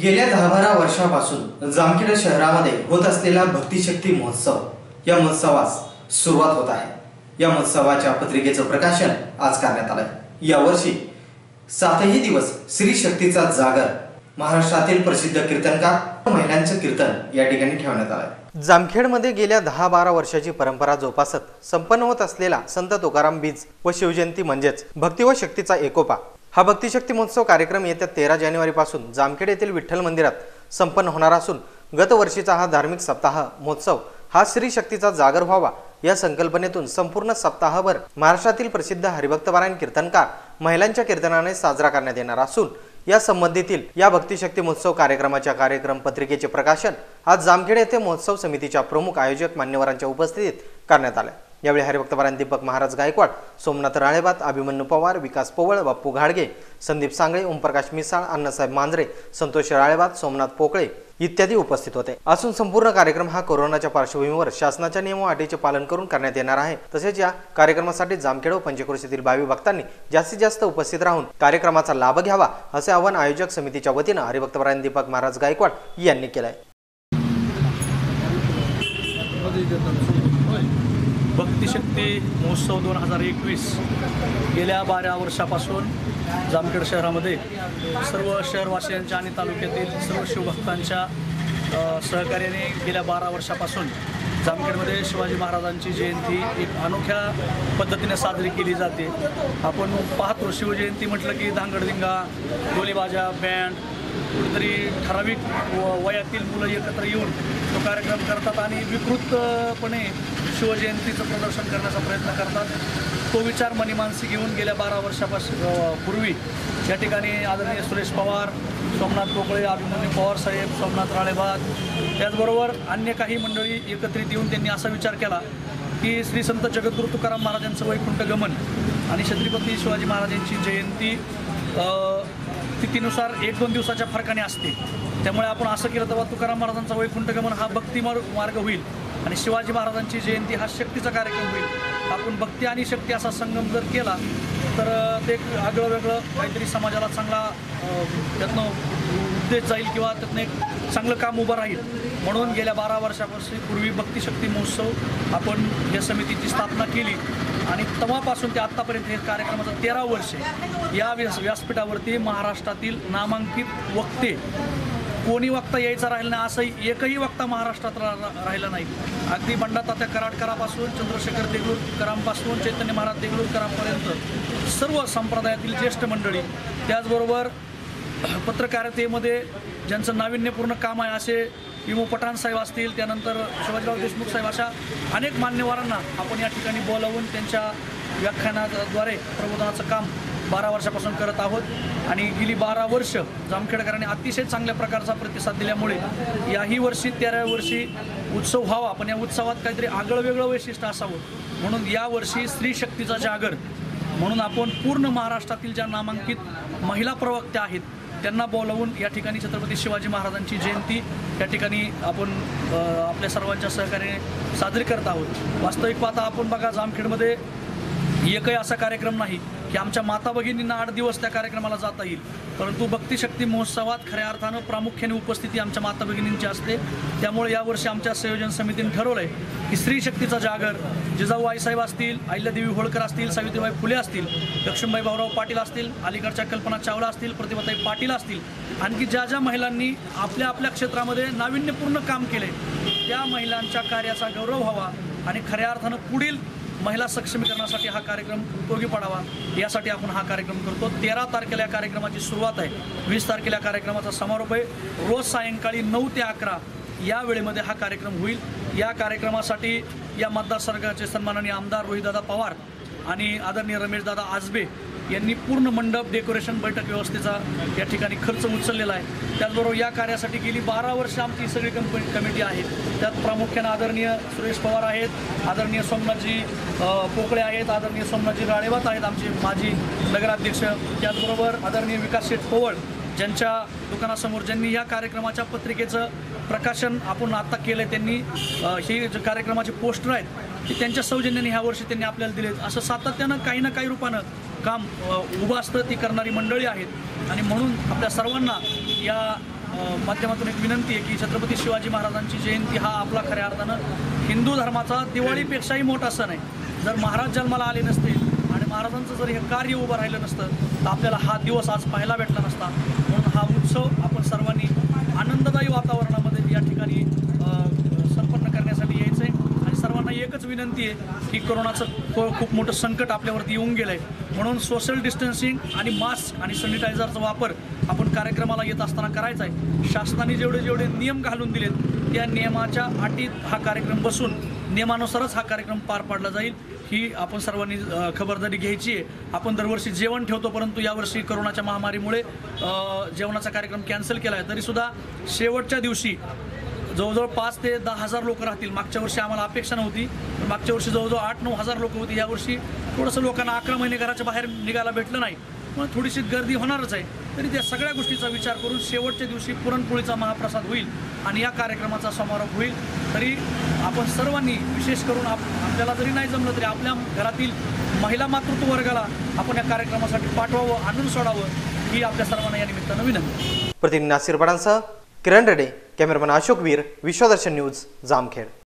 गेल्या 10-12 वर्षापासून जामखेड शहरामध्ये होत असलेला भक्तिशक्ती महोत्सव या महोत्सवास सुरुवात होत आहे। या महोत्सवाच्या पत्रिकेचं प्रकाशन आज करण्यात आलंय। यावर्षी 7ही दिवस श्री शक्तीचा जागर महाराष्ट्रातील प्रसिद्ध कीर्तनकार महिलांचं कीर्तन या ठिकाणी ठेवण्यात आलंय। जामखेडमध्ये गेल्या 10-12 वर्षाची परंपरा जोपासत संपन्न होत असलेला संत तुकाराम बीज व शिवजयंती म्हणजेच भक्ती व शक्तीचा एकोपा हा भक्तिशक्ती महोत्सव कार्यक्रम येत्या 13 जानेवारीपासून जामखेड येथील विठ्ठल मंदिरात संपन्न होणार असून गत वर्षीचा हा धार्मिक सप्ताह महोत्सव हा श्री शक्तीचा जागर व्हावा या संकल्पनेतून संपूर्ण सप्ताहभर महाराष्ट्रातील प्रसिद्ध हरिभक्तपारायण कीर्तनकार महिलांच्या कीर्तनाने साजरा करण्यात येणार असून या संबंधीतील या भक्तिशक्ती महोत्सव कार्यक्रमाच्या कार्यक्रम पत्रिकेचे प्रकाशन आज जामखेड येथे महोत्सव समितीच्या प्रमुख आयोजक मान्यवरांच्या उपस्थितीत करण्यात आले। यावेळी हरिभक्तपारायण दीपक महाराज गायकवाड, सोमनाथ राळेबात, अभिमन्यू पवार, विकास पोवळ, बाप्पू घाडगे, संदीप सांगळे, ओमप्रकाश मिसाळ, अण्णासाहेब मांजरे, संतोष राळेबात, सोमनाथ पोकळे इत्यादी उपस्थित होते। असून संपूर्ण कार्यक्रम हा कोरोनाच्या पार्श्वभूमीवर शासनाच्या नियम व अटीचे पालन करून करण्यात येणार आहे। तसेच या कार्यक्रमासाठी जामखेड व पंचक्रोशीतील भावी भक्तांनी जास्तीत जास्त उपस्थित राहून कार्यक्रमाचा लाभ घ्यावा असे आवाहन आयोजक समितीच्या वतीने हरिभक्तपारायण दीपक महाराज गायकवाड यांनी केले आहे। भक्तिशक्ती महोत्सव 2021 गेल्या 12 वर्षापासून जामखेड शहरामध्ये सर्व शहरवासियांच्या आणि तालुक्यातील सर्व शिवभक्तांच्या सहकार्याने गेल्या 12 वर्षापासून जामखेडमध्ये शिवाजी महाराजांची जयंती एक अनोख्या पद्धतीने साजरी केली जाते। आपण पाहतो शिवजयंती म्हटलं की धांगडधिंगा, ढोलीबाजा, बँड, कुठेतरी ठराविक वयातील मुलं एकत्र येऊन तो कार्यक्रम करतात आणि विकृतपणे शिवजयंतीचं प्रदर्शन करण्याचा प्रयत्न करतात। तो विचार मनीमानसी घेऊन गेल्या 12 वर्षापासून पूर्वी या ठिकाणी आदरणीय सुरेश पवार, सोमनाथ पोकळे, अभिमन्यू पवार साहेब, सोमनाथ राळेबात त्याचबरोबर अन्य काही मंडळी एकत्रित येऊन त्यांनी असा विचार केला की श्री संत जगद्गुरू तुकाराम महाराजांचं वैकुंठ गमन आणि छत्रपती शिवाजी महाराजांची जयंती तिथीनुसार 1-2 दिवसाच्या फरकाने असते। त्यामुळे आपण असं केलं तर तुकाराम महाराजांचा वैकुंठ गमन हा भक्ती मार्ग होईल आणि शिवाजी महाराजांची जयंती हा शक्तीचा कार्यक्रम होईल। आपण भक्ती आणि शक्ती असा संगम जर केला तर ते एक आगळं वेगळं काहीतरी समाजाला चांगला त्यातनं उद्देश जाईल किंवा त्यातनं एक चांगलं काम उभं राहील। म्हणून गेल्या 12 वर्षापासून पूर्वी भक्तिशक्ती महोत्सव आपण या समितीची स्थापना केली आणि तेव्हापासून ते आत्तापर्यंत हे कार्यक्रमाचं 13 वर्ष या व्यासपीठावरती महाराष्ट्रातील नामांकित वक्ते कोणी वक्ता यायचा राहिला नाही असं एकही वक्ता महाराष्ट्रात राहिला नाही। अगदी बंडातात्या कराडकरापासून चंद्रशेखर देगलूरकरांपासून चैतन्य महाराज देगलूरकरांपर्यंत सर्व संप्रदायातील ज्येष्ठ मंडळी, त्याचबरोबर पत्रकारितेमध्ये ज्यांचं नाविन्यपूर्ण काम आहे असे विमो पठाण साहेब असतील, त्यानंतर शिवाजीराव देशमुख साहेब, अशा अनेक मान्यवरांना आपण या ठिकाणी बोलावून त्यांच्या व्याख्यानाद्वारे प्रबोधनाचं काम 12 वर्षापासून करत आहोत आणि गेली 12 वर्ष जामखेडकरांनी अतिशय चांगल्या प्रकारचा प्रतिसाद दिल्यामुळे याही वर्षी 13व्या वर्षी उत्सव व्हावा, पण या उत्सवात काहीतरी आगळं वेगळं वैशिष्ट्य असावं म्हणून यावर्षी स्त्री शक्तीचा जागर म्हणून आपण पूर्ण महाराष्ट्रातील ज्या नामांकित महिला प्रवक्त्या आहेत त्यांना बोलावून या ठिकाणी छत्रपती शिवाजी महाराजांची जयंती या ठिकाणी आपण आपल्या सर्वांच्या सहकार्याने साजरी करत आहोत। वास्तविक पाहता आपण बघा जामखेडमध्ये एकही असा कार्यक्रम नाही की आमच्या माता भगिनींना 8 दिवस त्या कार्यक्रमाला जाता येईल, परंतु भक्तिशक्ती महोत्सवात खऱ्या अर्थानं प्रामुख्याने उपस्थिती आमच्या माता भगिनींची असते। त्यामुळे यावर्षी आमच्या संयोजन समितीने ठरवलं आहे की स्त्री शक्तीचा जागर जिजाऊ आईसाहेब असतील, अहिल्यादेवी होळकर असतील, सावित्रीबाई फुले असतील, लक्ष्मीबाई भाऊराव पाटील असतील, अलीकडच्या कल्पना चावला असतील, प्रतिभाताई पाटील असतील, आणखी ज्या ज्या महिलांनी आपल्या आपल्या क्षेत्रामध्ये नाविन्यपूर्ण काम केले त्या महिलांच्या कार्याचा गौरव व्हावा आणि खऱ्या अर्थानं पुढील महिला सक्षमीकरणासाठी हा कार्यक्रम उपयोगी पडावा यासाठी आपण हा कार्यक्रम करतो। 13 तारखेला या कार्यक्रमाची सुरुवात आहे, 20 तारखेला कार्यक्रमाचा समारोप आहे। रोज सायंकाळी 9 ते 11 या वेळेमध्ये हा कार्यक्रम होईल। या कार्यक्रमासाठी या मतदारसंघाचे सन्माननीय आमदार रोहितदादा पवार आणि आदरणीय रमेशदादा आजबे यांनी पूर्ण मंडप, डेकोरेशन, बैठक व्यवस्थेचा या ठिकाणी खर्च उचललेला आहे। त्याचबरोबर या कार्यासाठी गेली 12 वर्ष आमची सगळी कमिटी आहे, त्यात प्रामुख्याने आदरणीय सुरेश पवार आहेत, आदरणीय सोमनाथजी पोकळे आहेत, आदरणीय सोमनाथजी राळेबात आहेत आमचे माजी नगराध्यक्ष, त्याचबरोबर आदरणीय विकास शेठ पोवळ ज्यांच्या दुकानासमोर ज्यांनी या कार्यक्रमाच्या पत्रिकेचं प्रकाशन आपण आता केलं, त्यांनी ही कार्यक्रमाचे पोस्टर आहेत की त्यांच्या सौजन्याने ह्या वर्षी त्यांनी आपल्याला दिले। असं सातत्यानं काही ना काही रूपानं काम उभं असतं ती करणारी मंडळी आहेत आणि म्हणून आपल्या सर्वांना या माध्यमातून एक विनंती आहे की छत्रपती शिवाजी महाराजांची जयंती हा आपला खऱ्या अर्थानं हिंदू धर्माचा दिवाळीपेक्षाही मोठा सण आहे. जर महाराज जन्माला आले नसते आणि महाराजांचं जर हे कार्य उभं राहिलं नसतं तर आपल्याला हा दिवस आज पाहायला भेटला नसता. म्हणून हा उत्सव आपण सर्वांनी आनंददायी वातावरणामध्ये या ठिकाणी संपन्न करण्यासाठी यायचं आहे. आणि सर्वांना एकच विनंती आहे की कोरोनाचं खूप मोठं संकट आपल्यावरती येऊन गेलं आहे. म्हणून सोशल डिस्टन्सिंग आणि मास्क आणि सॅनिटायझरचा वापर आपण कार्यक्रमाला येत असताना करायचा आहे. शासनाने जेवढे नियम घालून दिलेत त्या नियमाच्या अटीत हा कार्यक्रम बसून नियमानुसारच हा कार्यक्रम पार पाडला जाईल ही आपण सर्वांनी खबरदारी घ्यायची आहे. आपण दरवर्षी जेवण ठेवतो, परंतु यावर्षी कोरोनाच्या महामारीमुळे जेवणाचा कार्यक्रम कॅन्सल केला आहे. तरीसुद्धा शेवटच्या दिवशी जवळजवळ 5 ते 10 हजार लोक राहतील. मागच्या वर्षी आम्हाला अपेक्षा नव्हती, पण मागच्या वर्षी जवळजवळ 8-9 हजार लोक होती. यावर्षी थोडंसं लोकांना 11 महिने घराच्या बाहेर निघायला भेटलं नाही, पण थोडीशी गर्दी होणारच आहे. तरी त्या सगळ्या गोष्टीचा विचार करून शेवटच्या दिवशी पुरणपोळीचा महाप्रसाद होईल आणि या कार्यक्रमाचा समारोप होईल. तरी आपण सर्वांनी विशेष करून आपल्याला जरी नाही जमलं तरी आपल्या घरातील महिला मातृत्व वर्गाला आपण या कार्यक्रमासाठी पाठवावं, आणून सोडावं ही आपल्या सर्वांना या निमित्तानं विनंती. प्रतिनिधी नासिर पडांसह किरण रेडे, कॅमेरामॅन अशोक वीर, विश्वदर्शन न्यूज, जामखेड.